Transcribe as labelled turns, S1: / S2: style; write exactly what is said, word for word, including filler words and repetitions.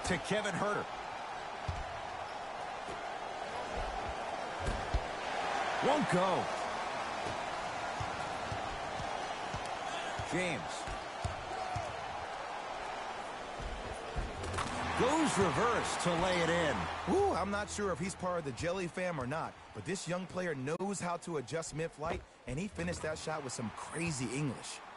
S1: to Kevin Herter. Won't go. James. Goes reverse to lay it in.
S2: Ooh, I'm not sure if he's part of the Jelly fam or not, but this young player knows how to adjust mid-flight, and he finished that shot with some crazy English.